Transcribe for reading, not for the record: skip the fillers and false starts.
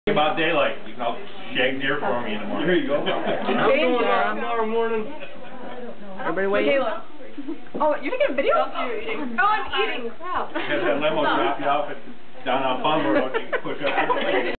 About daylight. You can help shag deer for me in the morning. There you go. Tomorrow morning. Everybody wait. Oh, you're taking a video? Oh, I'm eating. Crap. Have that limo drop you off at down on Palmer Road. You can push up.